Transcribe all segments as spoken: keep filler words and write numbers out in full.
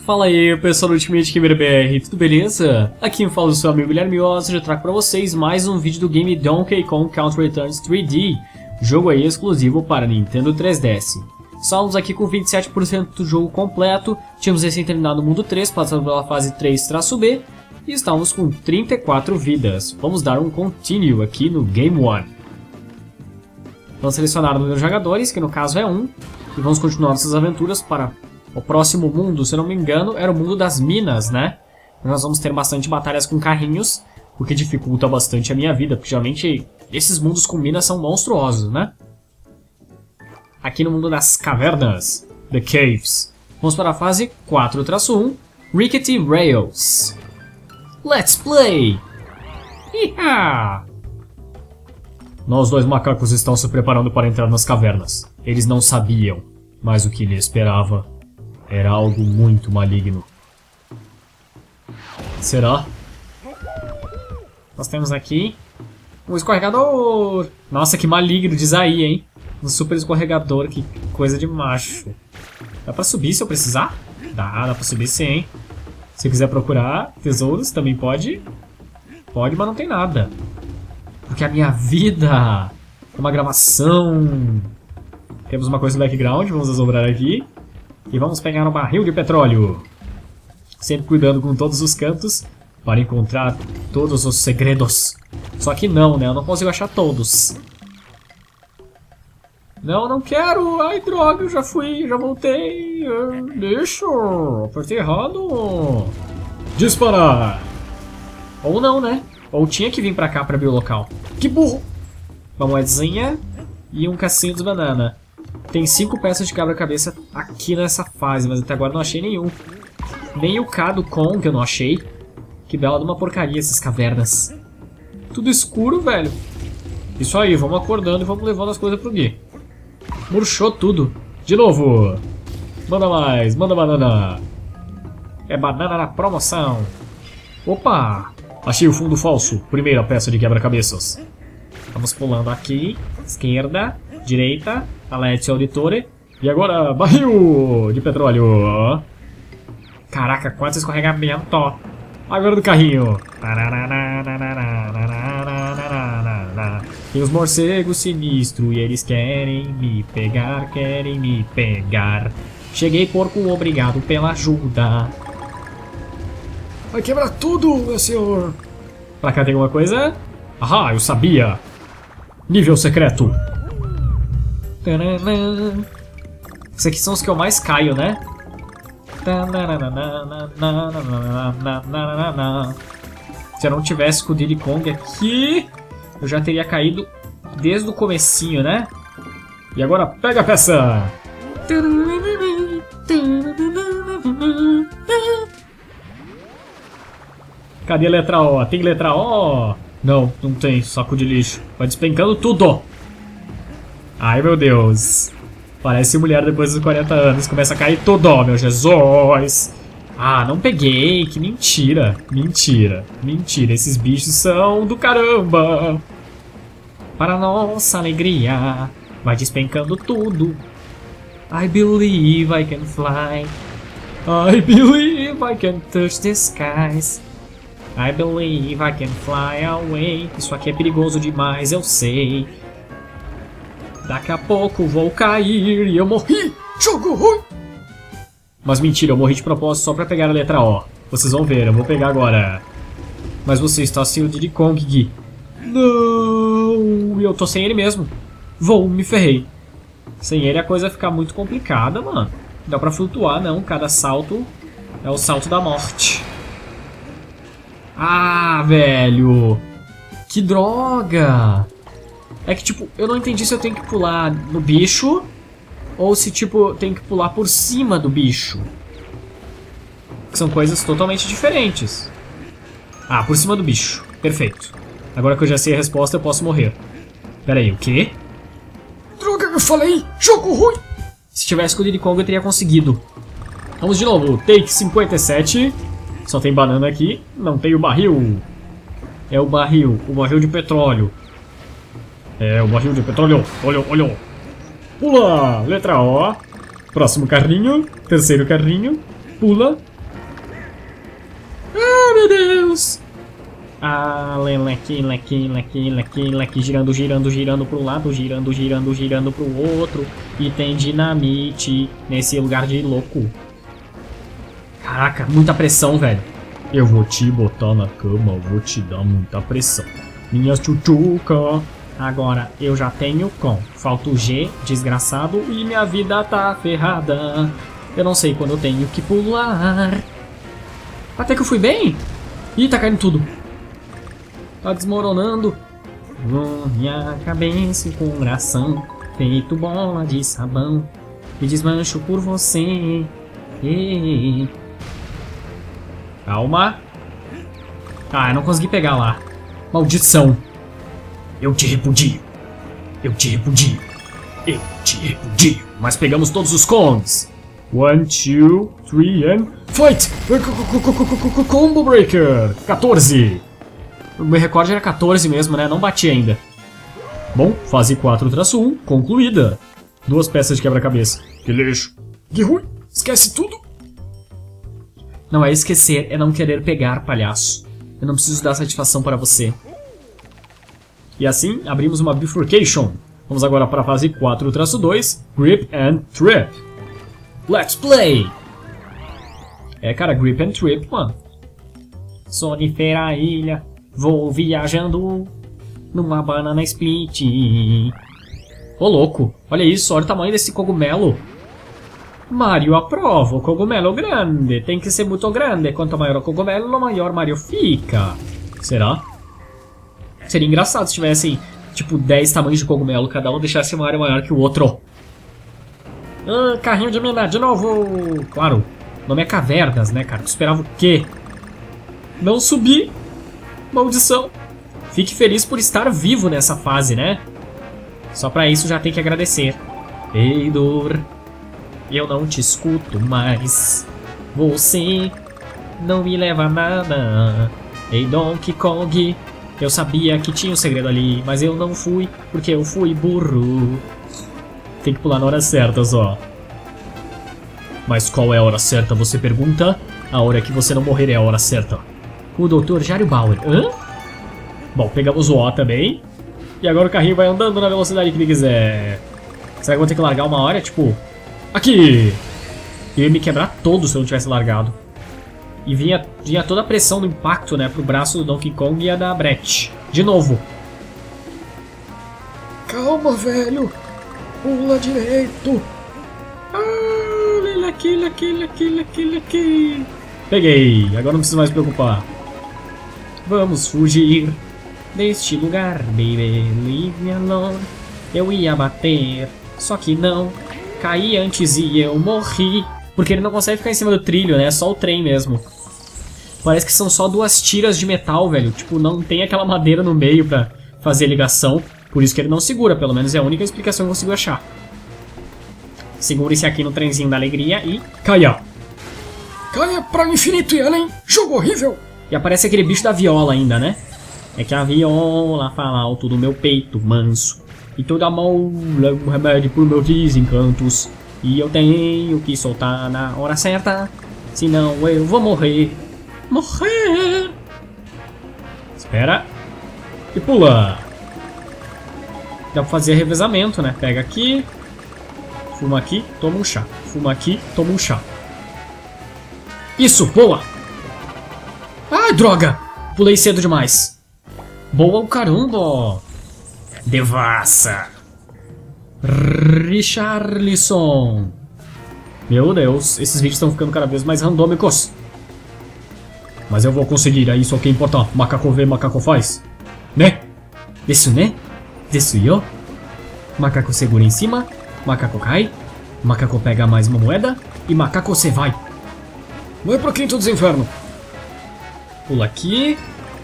Fala aí, pessoal do Ultimate Gamer B R, tudo beleza? Aqui eu falo do seu amigo Guilherme Oz e eu trago pra vocês mais um vídeo do game Donkey Kong Country Returns três D, jogo aí exclusivo para Nintendo três D S. Estamos aqui com vinte e sete por cento do jogo completo, tínhamos recém terminado o mundo três, passando pela fase três B, e estamos com trinta e quatro vidas. Vamos dar um continue aqui no Game um. Vamos selecionar o número de jogadores, que no caso é um, e vamos continuar nossas aventuras para o próximo mundo. Se eu não me engano, era o mundo das minas, né? Nós vamos ter bastante batalhas com carrinhos, o que dificulta bastante a minha vida, porque geralmente esses mundos com minas são monstruosos, né? Aqui no mundo das cavernas, The Caves, vamos para a fase quatro um, Rickety Rails. Let's play! Iha! Nós dois macacos estão se preparando para entrar nas cavernas. Eles não sabiam, mas o que lhe esperava era algo muito maligno. Será? Nós temos aqui um escorregador. Nossa, que maligno, diz aí, hein? Um super escorregador, que coisa de macho. Dá pra subir se eu precisar? Dá, dá pra subir sim, hein? Se quiser procurar tesouros, também pode. Pode, mas não tem nada. Porque a minha vida é uma gravação. Temos uma coisa no background, vamos assombrar aqui. E vamos pegar um barril de petróleo. Sempre cuidando com todos os cantos para encontrar todos os segredos. Só que não, né? Eu não consigo achar todos. Não, não quero. Ai, droga, eu já fui, já voltei. Deixa. Apertei errado. Disparar. Ou não, né? Ou tinha que vir pra cá pra abrir o local. Que burro. Uma moedinha e um cassinho de banana. Tem cinco peças de quebra-cabeça aqui nessa fase, mas até agora não achei nenhum. Nem o K do Kong eu não achei. Que bela de uma porcaria essas cavernas. Tudo escuro, velho. Isso aí, vamos acordando e vamos levando as coisas pro Gui. Murchou tudo. De novo. Manda mais, manda banana. É banana na promoção. Opa! Achei o fundo falso. Primeira peça de quebra-cabeças. Vamos pulando aqui. Esquerda, direita. Alete Auditore. E agora, barril de petróleo. Caraca, quanto escorregamento. Agora do carrinho. Tem os morcegos sinistros e eles querem me pegar, querem me pegar. Cheguei, porco, obrigado pela ajuda. Vai quebrar tudo, meu senhor. Pra cá tem alguma coisa? Ah, eu sabia. Nível secreto. Esses aqui são os que eu mais caio, né? Se eu não tivesse com o Diddy Kong aqui, eu já teria caído desde o comecinho, né? E agora pega a peça! Cadê a letra O? Tem letra O? Não, não tem. Saco de lixo. Vai despencando tudo! Ai, meu Deus. Parece mulher depois dos quarenta anos. Começa a cair tudo, meu Jesus. Ah, não peguei. Que mentira. Mentira. Mentira. Esses bichos são do caramba. Para nossa alegria, vai despencando tudo. I believe I can fly. I believe I can touch the skies. I believe I can fly away. Isso aqui é perigoso demais, eu sei. Daqui a pouco vou cair e eu morri. Jogo ruim. Mas mentira, eu morri de propósito só pra pegar a letra O. Vocês vão ver, eu vou pegar agora. Mas você está sem o Diddy Kong, Gui. Não, eu tô sem ele mesmo. Vou, me ferrei. Sem ele a coisa fica muito complicada, mano. Não dá pra flutuar, não. Cada salto é o salto da morte. Ah, velho. Que droga. É que, tipo, eu não entendi se eu tenho que pular no bicho ou se, tipo, eu tenho que pular por cima do bicho. Que são coisas totalmente diferentes. Ah, por cima do bicho. Perfeito. Agora que eu já sei a resposta, eu posso morrer. Pera aí, o quê? Droga, eu falei! Jogo ruim! Se tivesse com o Diddy Kong, eu teria conseguido. Vamos de novo. Take cinquenta e sete. Só tem banana aqui. Não tem o barril. É o barril. O barril de petróleo. É o barril de petróleo. Olha, olha. Pula. Letra O. Próximo carrinho. Terceiro carrinho. Pula. Meu Deus! Ah, leque, leque, leque, leque, leque, girando, girando, girando pro lado, girando, girando, girando pro outro. E tem dinamite nesse lugar de louco. Caraca, muita pressão, velho. Eu vou te botar na cama, eu vou te dar muita pressão. Minha tchutchuca. Agora eu já tenho com. Falta o G, desgraçado, e minha vida tá ferrada. Eu não sei quando eu tenho que pular. Até que eu fui bem. Ih, tá caindo tudo. Tá desmoronando. Minha cabeça com coração feito bola de sabão. Me desmancho por você. Ei. Calma. Ah, eu não consegui pegar lá. Maldição. Eu te repudio. Eu te repudio. Eu te repudio. Mas pegamos todos os Kongs. One, two, three and... Fight! Combo Breaker! quatorze. O meu recorde era quatorze mesmo, né? Não bati ainda. Bom, fase quatro traço um, concluída. Duas peças de quebra-cabeça. Que lixo. Que ruim. Esquece tudo. Não é esquecer, é não querer pegar, palhaço. Eu não preciso dar satisfação para você. E assim, abrimos uma bifurcation. Vamos agora para a fase quatro traço dois, Grip and Trip. Let's play! É, cara, Grip and Trip, mano. Sonífera ilha, vou viajando numa banana split. Ô, louco, olha isso, olha o tamanho desse cogumelo. Mario aprova, o cogumelo grande, tem que ser muito grande. Quanto maior o cogumelo, maior Mario fica. Será? Seria engraçado se tivessem, tipo, dez tamanhos de cogumelo, cada um deixasse uma área maior que o outro. Ah, carrinho de mina, de novo! Claro, o nome é Cavernas, né, cara? Tu esperava o quê? Não subi! Maldição! Fique feliz por estar vivo nessa fase, né? Só pra isso já tem que agradecer. Ei, dor, eu não te escuto mais. Você não me leva a nada. Ei, Donkey Kong, eu sabia que tinha um segredo ali, mas eu não fui, porque eu fui burro. Tem que pular na hora certa, só. Mas qual é a hora certa, você pergunta? A hora que você não morrer é a hora certa. O doutor Jairo Bauer. Hã? Bom, pegamos o O também. E agora o carrinho vai andando na velocidade que ele quiser. Será que eu vou ter que largar uma hora? Tipo... Aqui! Eu ia me quebrar todo se eu não tivesse largado. E vinha, vinha toda a pressão do impacto, né? Pro braço do Donkey Kong e a da Brett. De novo. Calma, velho. Pula direito. Ah, olha aqui, aqui, aqui, aqui, aqui. Peguei. Agora não preciso mais me preocupar. Vamos fugir deste lugar, baby. Leave me alone. Eu ia bater, só que não. Caí antes e eu morri. Porque ele não consegue ficar em cima do trilho, né? É só o trem mesmo. Parece que são só duas tiras de metal, velho. Tipo, não tem aquela madeira no meio pra fazer ligação. Por isso que ele não segura, pelo menos é a única explicação que eu consigo achar. Segure-se aqui no trenzinho da alegria e... Caia! Caia para o infinito e além! Jogo horrível! E aparece aquele bicho da viola ainda, né? É que a viola fala alto do meu peito manso. E toda mão leva um remédio por meus desencantos. E eu tenho que soltar na hora certa, senão eu vou morrer. Morrer! Espera. E pula. Dá pra fazer revezamento, né? Pega aqui. Fuma aqui, toma um chá. Fuma aqui, toma um chá. Isso, boa! Ai, droga! Pulei cedo demais. Boa o caramba! Devassa! Richarlison. Meu Deus, esses vídeos estão ficando cada vez mais randômicos. Mas eu vou conseguir, é isso que importa. Macaco vê, macaco faz. Né? Isso, né? Isso eu. Macaco segura em cima. Macaco cai. Macaco pega mais uma moeda. E macaco você vai. Vai pro quinto dos infernos. Pula aqui.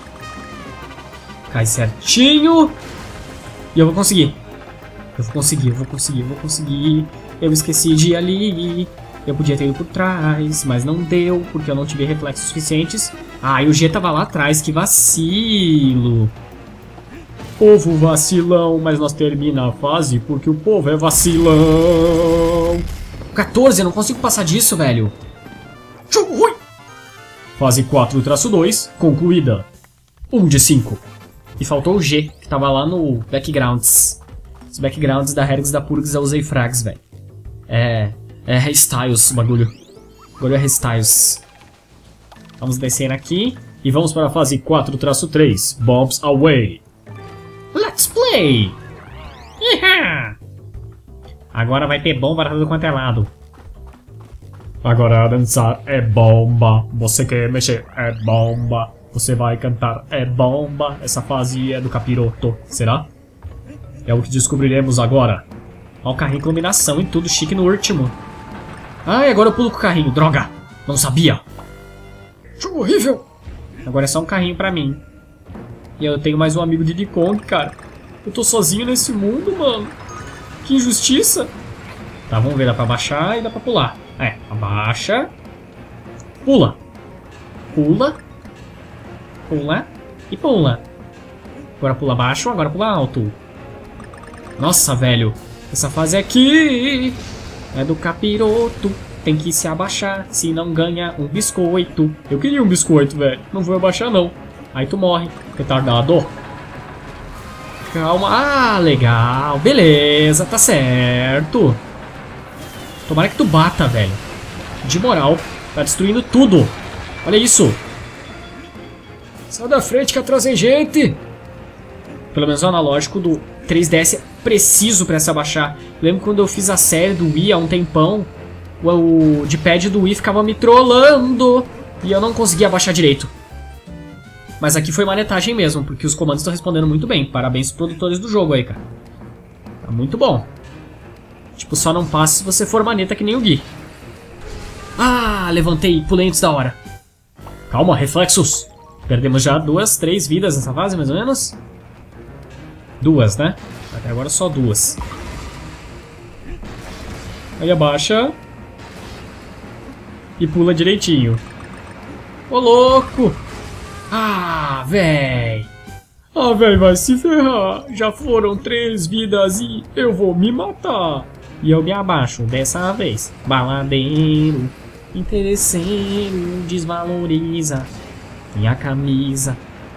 Cai certinho. E eu vou conseguir. Eu vou conseguir, eu vou conseguir, eu vou conseguir. Eu esqueci de ir ali. Eu podia ter ido por trás, mas não deu, porque eu não tive reflexos suficientes. Ah, e o G tava lá atrás, que vacilo. Povo vacilão, mas nós termina a fase porque o povo é vacilão. quatorze, eu não consigo passar disso, velho. Jogo ruim. Fase quatro traço dois, concluída. um de cinco. E faltou o G, que tava lá no backgrounds. Os backgrounds da Hergs da Purgs eu usei frags, velho. É... É hairstyles o bagulho. O bagulho é hairstyles. Vamos descendo aqui. E vamos para a fase quatro traço três, Bombs Away. Let's play! Iha! Agora vai ter bomba para tudo quanto é lado. Agora dançar é bomba. Você quer mexer é bomba. Você vai cantar é bomba. Essa fase é do capiroto. Será? É o que descobriremos agora. Olha o carrinho em combinação e tudo chique no último. Ai, agora eu pulo com o carrinho. Droga! Não sabia. Jogo horrível. Agora é só um carrinho pra mim. E eu tenho mais um amigo de Diddy Kong, cara. Eu tô sozinho nesse mundo, mano. Que injustiça. Tá, vamos ver. Dá pra baixar e dá pra pular. É, abaixa. Pula. Pula. Pula. E pula. Agora pula baixo, agora pula alto. Nossa, velho. Essa fase aqui é do capiroto. Tem que se abaixar, se não ganha um biscoito. Eu queria um biscoito, velho. Não vou abaixar, não. Aí tu morre. Retardado. Calma. Ah, legal. Beleza, tá certo. Tomara que tu bata, velho. De moral. Tá destruindo tudo. Olha isso. Sai da frente que atrás tem gente. Pelo menos o analógico do três D S é preciso pra se abaixar. Lembro quando eu fiz a série do Wii há um tempão. O D-pad do Wii ficava me trollando. E eu não conseguia abaixar direito. Mas aqui foi manetagem mesmo, porque os comandos estão respondendo muito bem. Parabéns aos produtores do jogo aí, cara. Tá muito bom. Tipo, só não passa se você for maneta que nem o Gui. Ah, levantei, pulei antes da hora. Calma, reflexos. Perdemos já duas, três vidas nessa fase, mais ou menos. Duas, né? Até agora só duas. Aí abaixa. E pula direitinho. Ô, louco! Ah, véi! Ah, véi, vai se ferrar! Já foram três vidas e eu vou me matar! E eu me abaixo dessa vez. Baladeiro, interesseiro, desvaloriza minha camisa.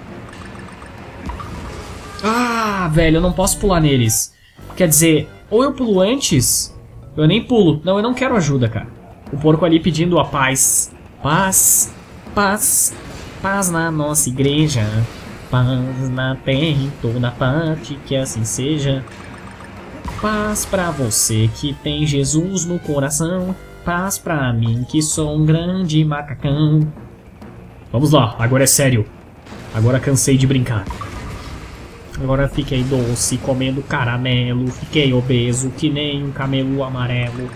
Ah, velho, eu não posso pular neles. Quer dizer, ou eu pulo antes... Eu nem pulo. Não, eu não quero ajuda, cara. O porco ali pedindo a paz. Paz, paz, paz na nossa igreja. Paz na terra em toda parte, que assim seja. Paz pra você que tem Jesus no coração. Paz pra mim que sou um grande macacão. Vamos lá, agora é sério. Agora cansei de brincar. Agora fiquei doce, comendo caramelo. Fiquei obeso, que nem um camelo amarelo.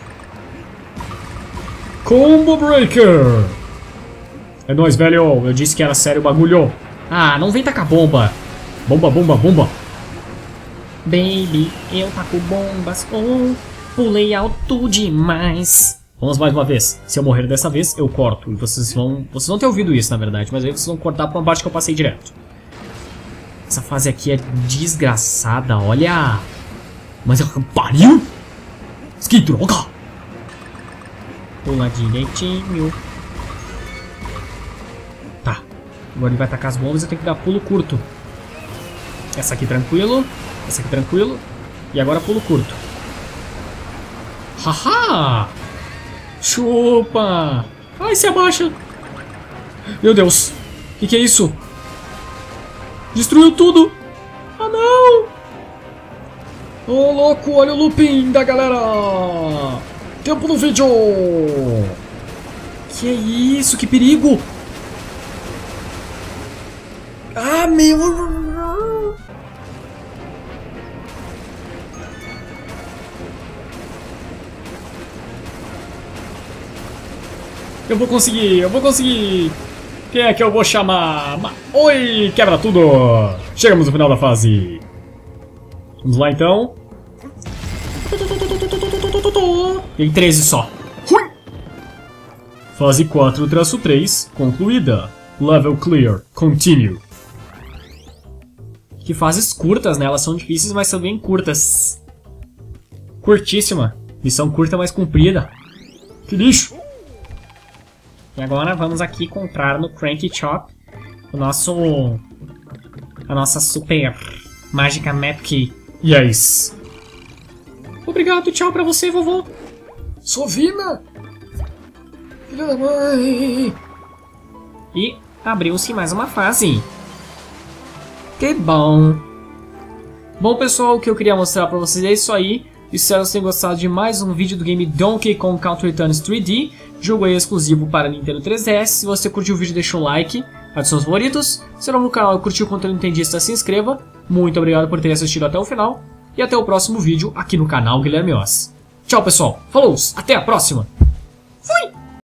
Combo Breaker! É nóis, velho. Eu disse que era sério o bagulho. Ah, não vem tacar bomba. Bomba, bomba, bomba. Baby, eu taco bombas. Oh, pulei alto demais. Vamos mais uma vez. Se eu morrer dessa vez, eu corto. E vocês vão... Vocês vão ter ouvido isso, na verdade. Mas aí vocês vão cortar pra uma parte que eu passei direto. Essa fase aqui é desgraçada, olha. Mas eu pariu? Que droga! Pula direitinho. Tá. Agora ele vai tacar as bombas e eu tenho que dar pulo curto. Essa aqui tranquilo. Essa aqui tranquilo. E agora pulo curto. Haha! Chupa! Ai, se abaixa! Meu Deus! O que, que é isso? Destruiu tudo! Ah, não! Ô, oh, louco, olha o looping da galera! Tempo no vídeo! Que é isso? Que perigo! Ah, meu... Eu vou conseguir, eu vou conseguir! Quem é que eu vou chamar? Oi, quebra tudo! Chegamos no final da fase. Vamos lá então. Tem treze só. Fase quatro traço três, concluída. Level clear, continue. Que fases curtas, né? Elas são difíceis, mas são bem curtas. Curtíssima. Missão curta, mas comprida. Que lixo. E agora vamos aqui comprar no Cranky Shop o nosso... a nossa super mágica Map Key. Yes! Obrigado, tchau pra você, vovô! Sovina! Filha da mãe! E abriu-se mais uma fase. Que bom! Bom, pessoal, o que eu queria mostrar pra vocês é isso aí. Espero que vocês tenham gostado de mais um vídeo do game Donkey Kong Country Returns três D. Jogo aí exclusivo para Nintendo três D S. Se você curtiu o vídeo, deixa um like, adicione os favoritos. Se não no canal e curtiu o conteúdo nintendista, se inscreva. Muito obrigado por ter assistido até o final. E até o próximo vídeo aqui no canal Guilherme Oz. Tchau, pessoal. Falou, até a próxima. Fui!